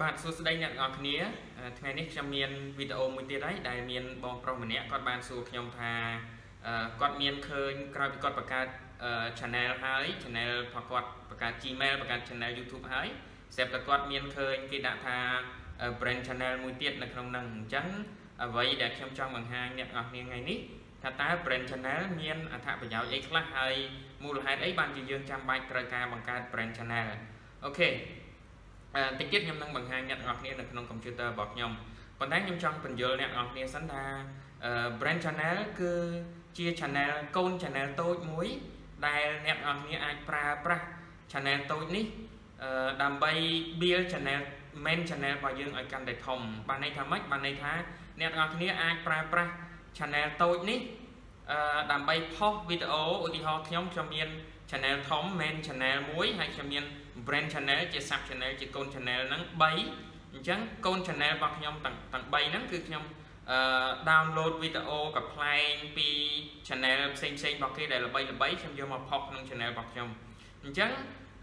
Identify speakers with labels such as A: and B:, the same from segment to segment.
A: bạn số đây nhận ngọc nia ngày nay trong miền video một tia đấy đại miền bong pro mình nhé con bạn số nhom thà con miền khơi coi con bạc ca channel hai channel hoặc con bạc ca gmail bạc ca channel youtube hai xem là con miền khơi cái đã thà brand channel một tia là không năng trắng vậy để trong bằng hai nhận ngọc nia ngày ní thà ta brand channel miền thà phải giáo ấy class hai mua hai đấy bạn chỉ dương trăm bài trời ca bằng ca brand channel ok tiết kiết nhâm năng bằng hai nhận ngọc nia là trong computer bọc nhom còn đấy nhâm trong phần giờ nhận ngọc nia sẵn ra brand channel cứ chia channel con channel tôi muối đài nhận ngọc nia ai pra channel tôi ní đàm bay bia channel main channel và dương ở căn để thòng ban này tham mách ban này thá nhận ngọc nia ai pra channel tôi ní đàm bay post video thì họ nhóm cho miền channel thống main channel muối hay cho miền brand channel chia sub channel chia con channel nắng bay chẳng con channel bạc nhom tặng bay nắng cứ nhom download videoกับ play pi channel xem bạc kia đây là bay xem vô mà pop trong channel bạc nhom chẳng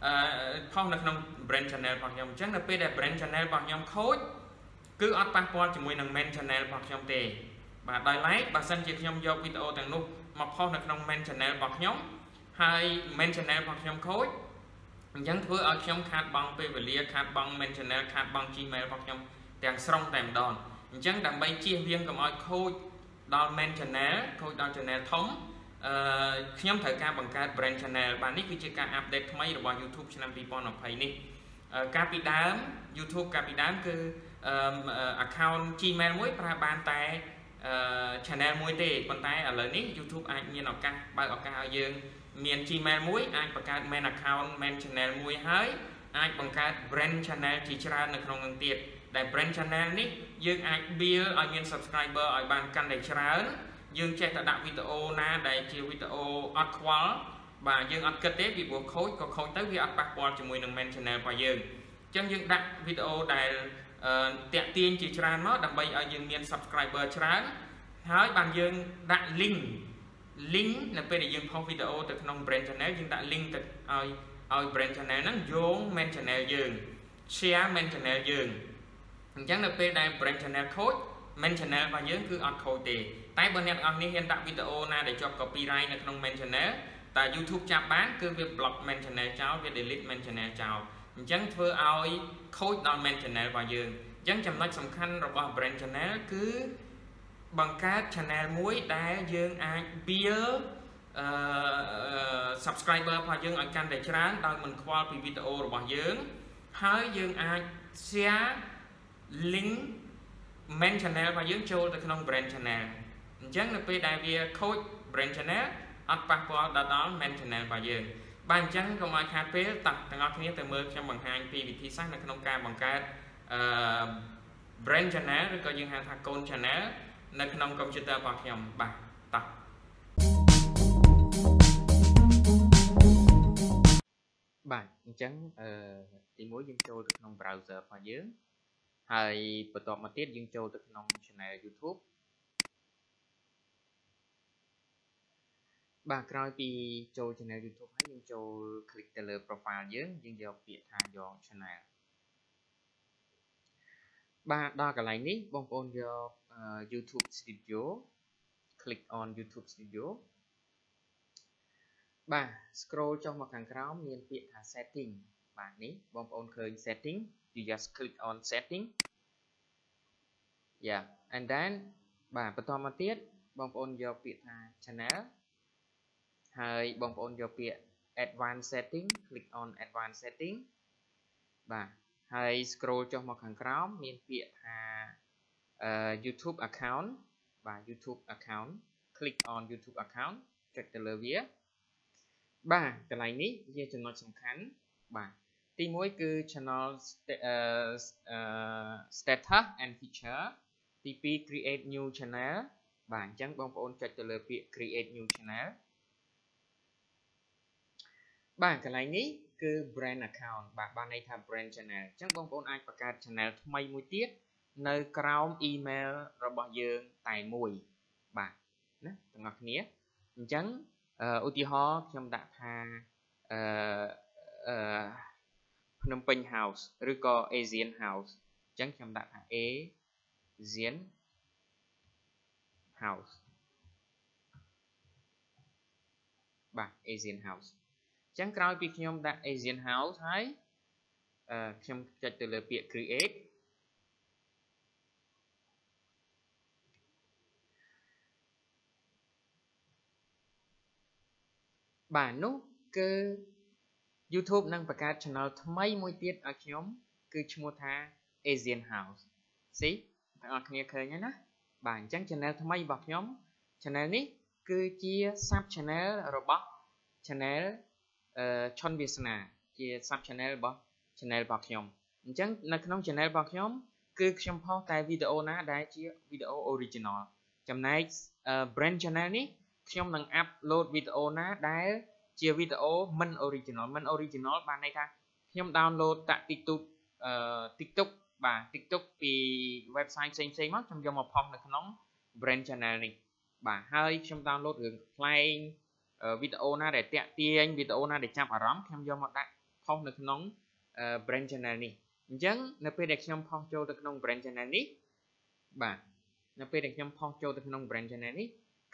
A: pop là trong brand channel bạc nhom chẳng là đây brand channel bạc nhom khối cứ ở passport chỉ mùi năng main channel bạc nhom tề và đài lái bà sân chỉ nhom vô video tặng lúc mà pop là trong main channel bạc nhom hay main channel bạc nhom khối chẳng thưa ở trong khát băng PVLIA khát băng main channel khát băng Gmail hoặc trong tiền song tèm đòn chẳng đằng bay chia viên cầm oi khôi đòn main channel khôi đòn channel thống nhóm thời ca bằng ca brand channel bạn ấy cứ chỉ ca update mấy rồi vào YouTube channel people nó phải nè capi đám YouTube capi đám cứ account Gmail mỗi pra bàn tay channel mỗi tệ bàn tay ở lời ní YouTube ai như nào ca bài ở ca dương miền Gmail muối aiបង្កើត main account main channel មួយហើយអាចបង្កើត brand channel ជាច្រើននៅក្នុងនឹងទៀតដែល brand channel នេះយើងអាច build ឲ្យមាន subscriber ឲ្យបានកាន់តែច្រើនយើងចេះតែដាក់វីដេអូណាដែលជាវីដេអូអត់ខ្វល់បាទយើងអត់គិតទេពីព្រោះខូចក៏ខូចទៅវាអត់ប៉ះពាល់ជាមួយនឹង main channel របស់យើងអញ្ចឹងយើងដាក់វីដេអូដែលតាក់ទាញជាច្រើនមកដើម្បីឲ្យយើងមាន subscriber ច្រើនហើយបានយើងដាក់ link នៅពេលដែលយើងផុសវីដេអូទៅក្នុង brand channel យើងដាក់ link ទៅឲ្យ brand channel ហ្នឹងយោង main channel យើង share main channel យើងអញ្ចឹងនៅពេលដែល brand channel ខូច main channel របស់យើងគឺអត់ខូចទេតែបើអ្នកទាំងអស់នេះហ៊ានដាក់វីដេអូណាដែលជាប់ copyright នៅក្នុង main channel តែ YouTube ចាប់បានគឺវា block main channel ចោលវា delete main channel ចោលអញ្ចឹងធ្វើឲ្យខូចដល់ main channel របស់យើងអញ្ចឹងចំណុចសំខាន់របស់ brand channel គឺបង្កើត channel មួយដែលយើងអាច build subscriber របស់យើងឲ្យកាន់តែច្រើនដោយមិនខ្វល់ពីវីដេអូរបស់យើងហើយយើងអាច share link main channel របស់យើងចូលទៅក្នុង brand channel អញ្ចឹងនៅពេលដែលវាខូច brand channel អត់ប៉ះពាល់ដល់ main channel របស់យើងបាទអញ្ចឹងកុំឲ្យខាតពេលទាំងអស់គ្នាទៅមើលខ្ញុំបង្ហាញពីវិធីសាស្ត្រនៅក្នុងការបង្កើតbrand channel ឬក៏យើងហៅថា con channel នៅក្នុង computer របស់ខ្ញុំបាទតោះបាទអញ្ចឹងទីមួយយើងចូលទៅក្នុង browser របស់យើងហើយបន្ទាប់មកទៀតយើងចូលទៅក្នុង channel YouTube បាទក្រោយពីចូល channel YouTube ហើយយើងចូល click ទៅលើ profile យើងយកពាក្យថាយក channel បាទដល់កន្លែងនេះបងប្អូនយក YouTube Studio click on YouTube Studio បាទ scroll ចុះមកខាងក្រោមមានពាក្យថា setting បាទនេះបងប្អូនឃើញ setting you just click on setting yeah and then បាទបន្តមកទៀតបងប្អូនយកពាក្យថា channel ហើយបងប្អូនយកពាក្យ advanced setting click on advanced setting បាទហើយ scroll ចុះមកខាងក្រោមមានពាក្យថា YouTube account បាទ YouTube account click on YouTube account ចុចទៅលើវាបាទកន្លែងនេះជាចំណុចសំខាន់បាទទី1គឺ channel status and feature ទី2 create new channel បាទអញ្ចឹងបងប្អូនចុចទៅលើពាក្យ create new channel បាទកន្លែងនេះគឺ brand account បាទបានន័យថា brand channel អញ្ចឹងបងប្អូនអាចបង្កើត channel ថ្មីមួយទៀតនៅក្រោម email របស់យើងតែមួយបាទណាទាំងអស់គ្នាអញ្ចឹងឧទាហរណ៍ខ្ញុំដាក់ថាភ្នំពេញ house ឬក៏ Asian house chẳngខ្ញុំដាក់ថា Asian House បាទ Asian House ចឹងក្រោយពីខ្ញុំដាក់ Asian House ហើយខ្ញុំចុចទៅលើពាក្យ create បាទនោះគឺ YouTube នឹងបង្កើត channel ថ្មីមួយទៀតឲ្យខ្ញុំគឺឈ្មោះថា Asian House ស៊ីបងប្អូនគ្នាឃើញហើយណាបាទអញ្ចឹង channel ថ្មីរបស់ខ្ញុំ channel នេះគឺជា sub channel របស់ channel ឈុនវាសនាជា sub channel របស់ channel របស់ខ្ញុំអញ្ចឹងនៅក្នុង channel របស់ខ្ញុំគឺខ្ញុំផុសតែវីដេអូណាដែលជាវីដេអូ original ចំណែក brand channel នេះខ្ញុំនឹង upload វីដេអូណាដែលជាវីដេអូមិន original បានន័យថាខ្ញុំ download តាក់ TikTok បាទ TikTok ពី website ផ្សេងៗមកខ្ញុំយកមកផុសនៅក្នុង brand channel នេះបាទហើយខ្ញុំ download រឿងខ្លែងវីដេអូណាដែលតាក់ទាញវីដេអូណាដែលចាប់អារម្មណ៍ខ្ញុំយកមកដាក់ផុសនៅក្នុង brand channel នេះអញ្ចឹងនៅពេលដែលខ្ញុំផុសចូលទៅក្នុង brand channel នេះបាទនៅពេលដែលខ្ញុំផុសចូលទៅក្នុង brand channel នេះគឺ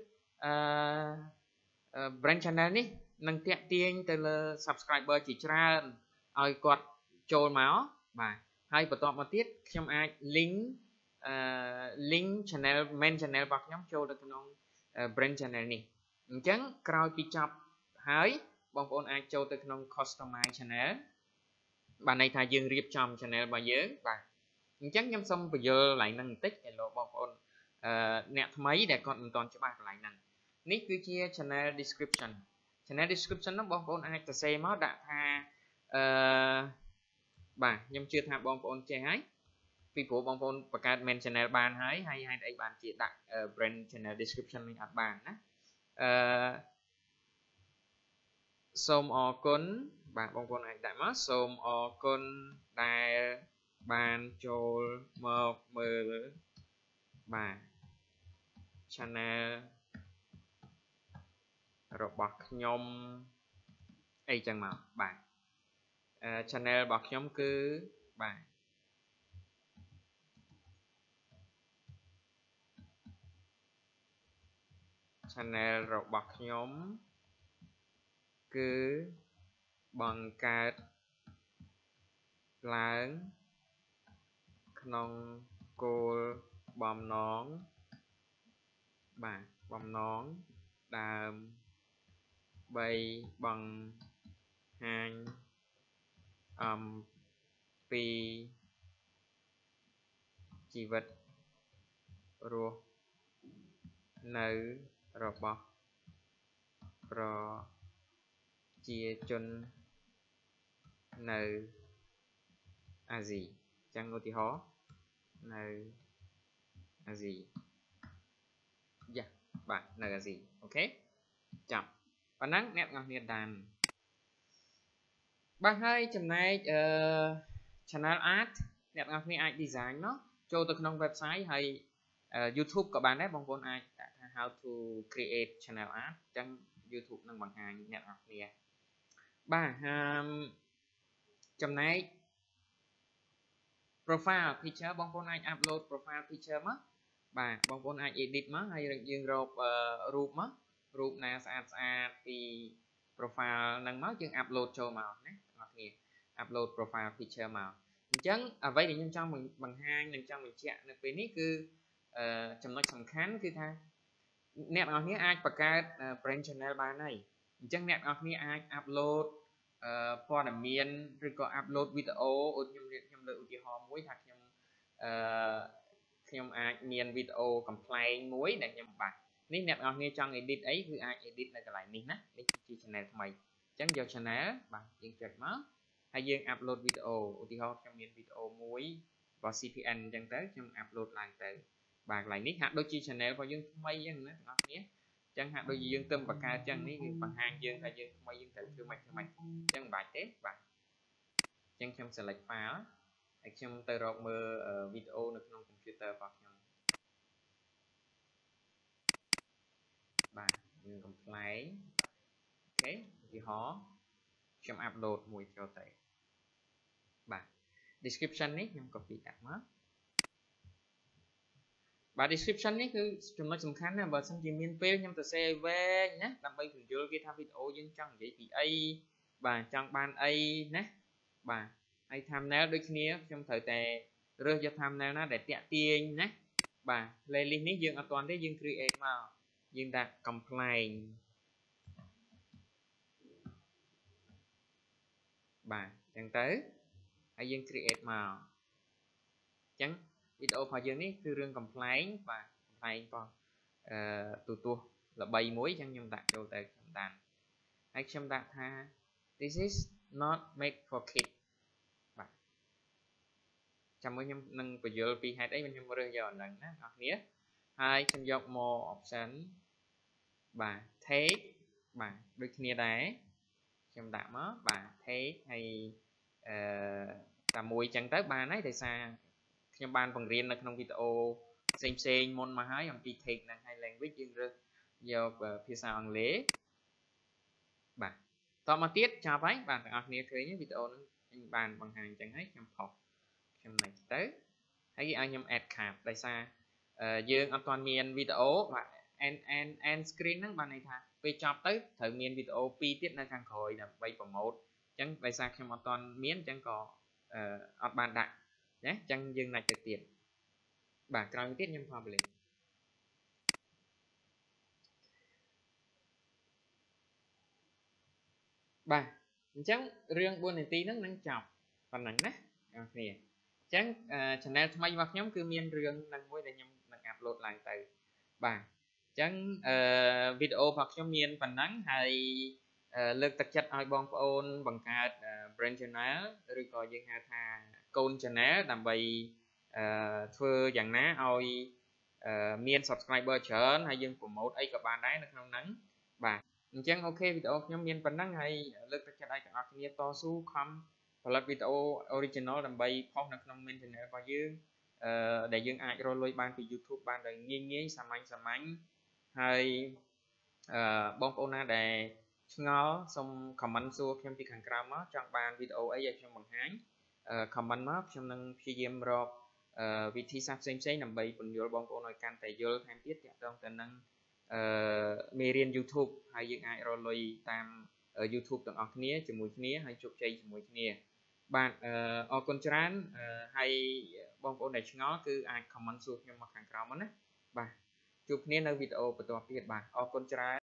A: brand channel នេះនឹងតាក់ទាញទៅលើ subscriber ជាច្រើនឲ្យគាត់ចូលមកបាទហើយបន្ទាប់មកទៀតខ្ញុំអាច link channel main channel របស់ខ្ញុំចូលទៅក្នុង brand channel នេះអញ្ចឹងក្រោយពីចប់ហើយបងប្អូនអាចចូលទៅក្នុង customize channel បានន័យថាយើងរៀបចំ channel របស់យើងបាទអញ្ចឹងខ្ញុំសូមបញ្យល់កន្លែងហ្នឹងបន្តិចឲ្យលោកបងប្អូនអ្នកថ្មីដែលគាត់មិនទាន់ច្បាស់កន្លែងហ្នឹងនេះគឺជា channel description ហ្នឹងបងប្អូនអាចសរសេរមកដាក់ថាបាទខ្ញុំជឿថាបងប្អូនចេះហើយពីព្រោះបងប្អូនបង្កើត main channel បានហើយហេតុអីបានជាដាក់ brand channel description នេះអត់បានណាសូមអរគុណបាទបងប្អូនអាចដាក់មកសូមអរគុណដែលបានចូលមកមើលបាទ channel របស់ខ្ញុំអីចឹងមកបាទ channel របស់ខ្ញុំគឺបាទ channel របស់ខ្ញុំគឺបង្កើតឡើងក្នុងគោលបំណងបាទបំណងដើម្បីបង្ហាញអំពីជីវិតរស់នៅរបស់ប្រជាជននៅអាស៊ីចឹងឧទាហរណ៍នៅអាស៊ីយ៉ាបាទនៅអាស៊ីអូខេចាប់ប៉ុណ្ណឹងអ្នកទាំងអស់គ្នាតាមបាទហើយចំណែកchannel art អ្នកទាំងអស់គ្នាអាច design មកចូលទៅក្នុង website ហើយ YouTube ក៏បានដែរបងប្អូនអាចដាក់ថា how to create channel art អញ្ចឹង YouTube នឹងបង្ហាញអ្នកទាំងអស់គ្នាបាទចំណែក profile picture បងប្អូនអាច upload profile picture មកបាទបងប្អូនអាច edit មកហើយយើងរករូបណាស្អាតពី profile ហ្នឹងមកយើង upload ចូលមកណាបងប្អូន upload profile picture មកអញ្ចឹងអ្វីដែលខ្ញុំចង់បង្ហាញនិងចង់បញ្ជាក់នៅពេលនេះគឺចំណុចសំខាន់គឺថាអ្នកទាំងអស់គ្នាអាចបង្កើត brand channel បានហើយអញ្ចឹងអ្នកទាំងអស់គ្នាអាច upload ព័ត៌មានឬក៏ upload វីដេអូខ្ញុំលើកឧទាហរណ៍មួយថាខ្ញុំអាចមានវីដេអូកំ pl ែងមួយដែលខ្ញុំបាទនេះអ្នកទាំងអស់គ្នាចង់ edit អីគឺអាច edit នៅកន្លែងនេះណានេះជា channel ថ្មីអញ្ចឹងយក channel បាទយើងចុចមកហើយយើង upload វីដេអូឧទាហរណ៍ខ្ញុំមានវីដេអូមួយរបស់ CPN អញ្ចឹងទៅខ្ញុំ upload ឡើងទៅបាទកន្លែងនេះហាក់ដូចជា channel របស់យើងថ្មីអញ្ចឹងណាបងប្អូនអញ្ចឹងហាក់ដូចជាយើងទៅបង្កើតអញ្ចឹងនេះគឺបង្ហាញយើងថាយើងថ្មីយើងត្រូវធ្វើម៉េចអញ្ចឹងមិនបាច់ទេបាទអញ្ចឹងខ្ញុំ select file ហើយខ្ញុំទៅរកមើលវីដេអូនៅក្នុង computer របស់ខ្ញុំបាទយើងកំ pl ែងអូខេឧទាហរណ៍ខ្ញុំ upload មួយចូលទៅបាទ description នេះខ្ញុំ copy ដាក់មកបាទ description នេះគឺចំណុចសំខាន់ណាស់បើសិនជាមានពេលខ្ញុំទៅសេឲ្យវែងណាដើម្បីពន្យល់គេថាវីដេអូយើងចង់និយាយពីអីបាទចង់បានអីណាបាទហើយ thumbnail ដូចគ្នាខ្ញុំត្រូវតែរើសយក thumbnail ណាដែលតាក់ទាញណាបាទ playlist នេះយើងអត់ទាន់ទេយើង create មកយើងដាក់ complain បាទអញ្ចឹងទៅហើយយើង create មកអញ្ចឹងវីដេអូរបស់យើងនេះគឺរឿង complain បាទ complain របស់ទូទស្សន៍ល្បីមួយអញ្ចឹងខ្ញុំដាក់ចូលទៅខ្ញុំដាក់ហើយខ្ញុំដាក់ថា this is not made for kids បាទចាំមើលខ្ញុំនឹងបញ្យល់ពីហេតុអីខ្ញុំរើសយកអាហ្នឹងណាអ្នកនរហើយខ្ញុំយក more option បាទ take បាទដូចគ្នាដែរខ្ញុំដាក់មកបាទ take ហើយតែមួយអញ្ចឹងទៅបានហើយដោយសារខ្ញុំបានបង្រៀននៅក្នុងវីដេអូផ្សេងមុនមកហើយអំពី take ហ្នឹងហើយ language យើងរើសយកភាសាអង់គ្លេសបាទតមកទៀតចាប់ហើយបាទអ្នកនរគ្នាឃើញវីដេអូហ្នឹងខ្ញុំបានបង្ហាញអញ្ចឹងហើយខ្ញុំផុសខ្ញុំនេះទៅហើយគេឲ្យខ្ញុំ add card ដោយសារយើងអត់ទាន់មានវីដេអូបាទ end screen ហ្នឹងបានន័យថាពេលចប់ទៅត្រូវមានវីដេអូ2ទៀតនៅខាងក្រោយដើម្បី promote អញ្ចឹងដោយសារខ្ញុំអត់ទាន់មានអញ្ចឹងក៏អត់បានដាក់ណាអញ្ចឹងយើងណាច់ទៅទៀតបាទក្រោយទៀតខ្ញុំ publish បាទអញ្ចឹងរឿង 4 នាទីហ្នឹងនឹងចប់ប៉ុណ្ណឹងណាអ្នកគ្នាអញ្ចឹង channel ថ្មីរបស់ខ្ញុំគឺមានរឿងនឹងមួយដែលខ្ញុំនឹង upload ឡើងទៅបាទអញ្ចឹងវីដេអូរបស់ខ្ញុំមានប៉ុណ្ណឹងហើយលើកទឹកចិត្តឲ្យបងប្អូនបង្កើត brand channel ឬក៏យើងហៅថាកូន channel ដើម្បីធ្វើយ៉ាងណាឲ្យមាន subscriber ច្រើនហើយយើង promote អីក៏បានដែរនៅក្នុងហ្នឹងបាទអញ្ចឹងអូខេវីដេអូខ្ញុំមានប៉ុណ្ណឹងហើយលើកទឹកចិត្តឲ្យទាំងអស់គ្នាតស៊ូខំផលិតវីដេអូ original ដើម្បីផុសនៅក្នុង main channel របស់យើងដែលយើងអាចរកលុយបានពី YouTube បានដោយងាយសាមញ្ញហើយបងប្អូនណាដែលឆ្ងល់សូម comment សួរខ្ញុំពីខាងក្រោមមកចង់បានវីដេអូអីឲ្យខ្ញុំបង្ហាញ comment មកខ្ញុំនឹងព្យាយាមរកវិធីសាស្ត្រផ្សេងដើម្បីពន្យល់បងប្អូនឲ្យកាន់តែយល់ថែមទៀតទាក់ទងទៅនឹងមេរៀន YouTube ហើយយើងអាចរកលុយតាម YouTube ទាំងអស់គ្នាជាមួយគ្នាហើយជោគជ័យជាមួយគ្នាបាទអរគុណច្រើនហើយបងប្អូនដែលឆ្ងល់គឺអាច comment សួរខ្ញុំមកខាងក្រោមមកណាបាទជួបគ្នានៅវីដេអូបន្តទៀតបាទអរគុណច្រើន